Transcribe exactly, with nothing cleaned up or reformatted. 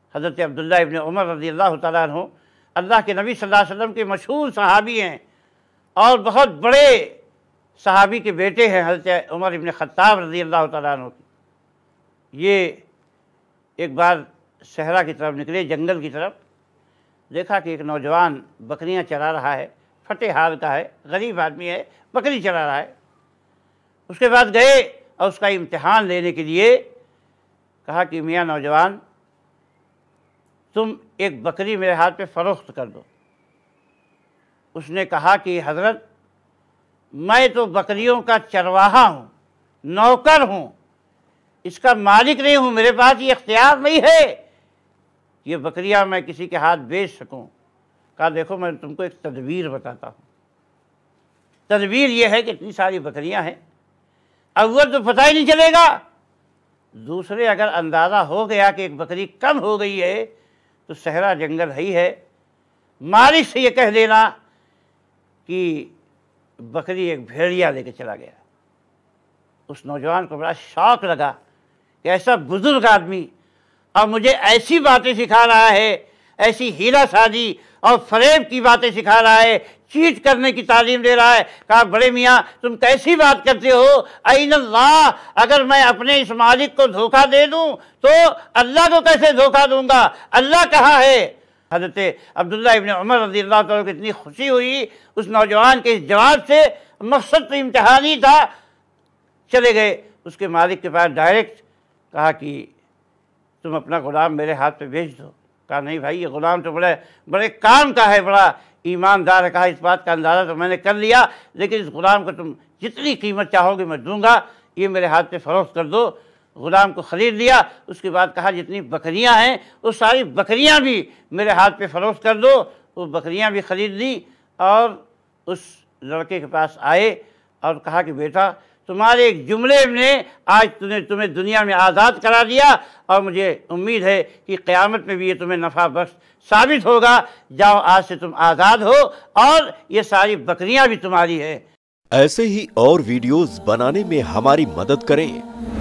حضرت عبداللہ ابن عمر رضی اللہ تعالیٰ عنہ اللہ کے نبی صلی اللہ علیہ وسلم کے مشہور صحابی ہیں اور بہت بڑے صحابی کے بیٹے ہیں حضرت عمر ابن خطاب رضی اللہ تعالیٰ عنہ کی۔ یہ ایک بار صحرا کی طرف نکلے، جنگل کی طرف، دیکھا کہ ایک نوجوان بکریاں چرا رہا ہے، پھٹے حال کا ہے، غریب آدمی ہے، بکری چرا رہا ہے۔ اس کے بعد گئے اور اس کا امتحان لینے کے لیے کہا کہ میاں نوجوان، تم ایک بکری میرے ہاتھ پہ فروخت کر دو۔ اس نے کہا کہ حضرت میں تو بکریوں کا چرواہا ہوں، نوکر ہوں، اس کا مالک نہیں ہوں، میرے پاس یہ اختیار نہیں ہے یہ بکریاں میں کسی کے ہاتھ بیچ سکوں۔ کہا دیکھو میں تم کو ایک تدبیر بتاتا ہوں۔ تدبیر یہ ہے کہ اتنی ساری بکریاں ہیں، اول تو پتہ ہی نہیں چلے گا، دوسرے اگر اندازہ ہو گیا کہ ایک بکری کم ہو گئی ہے تو صحرا جنگل ہی ہے، مالک سے یہ کہہ دینا کہ بکری ایک بھیڑیا لے کے چلا گیا۔ اس نوجوان کو بڑا شوق لگا کہ ایسا بزرگ آدمی اور مجھے ایسی باتیں سکھا رہا ہے، ایسی ہیلا سازی اور فریب کی باتیں سکھا رہا ہے، چیٹ کرنے کی تعلیم دے رہا ہے۔ کہا بڑے میاں تم کیسی بات کرتے ہو، این اللہ، اگر میں اپنے اس مالک کو دھوکہ دے دوں تو اللہ کو کیسے دھوکہ دوں گا، اللہ کہاں ہے؟ حضرت عبداللہ ابن عمر رضی اللہ تعالیٰ کو اتنی خوشی ہوئی اس نوجوان کے اس جواب سے، مقصد تو امتحانی تھا۔ چلے گئے اس کے مالک کے پاس ڈائریکٹ، کہا کہ تم اپنا غلام میرے ہاتھ پہ بھیج دو۔ کہا نہیں بھائی یہ غلام تو بڑے بڑے کام کا ہے، بڑا ایماندار ہے۔ کہا اس بات کا اندازہ تو میں نے کر لیا، لیکن اس غلام کو تم جتنی قیمت چاہو گے میں دوں گا، یہ میرے ہاتھ پہ فروخت کر دو۔ غلام کو خرید لیا۔ اس کے بعد کہا جتنی بکریاں ہیں وہ ساری بکریاں بھی میرے ہاتھ پہ فروخت کر دو۔ وہ بکریاں بھی خرید لی اور اس لڑکے کے پاس آئے اور کہا کہ بیٹا تمہارے ایک جملے نے آج تمہیں تمہیں دنیا میں آزاد کرا دیا اور مجھے امید ہے کہ قیامت میں بھی یہ تمہیں نفع بخش ثابت ہوگا۔ جاؤ آج سے تم آزاد ہو اور یہ ساری بکریاں بھی تمہاری ہے۔ ایسے ہی اور ویڈیوز بنانے میں ہماری مدد کریں۔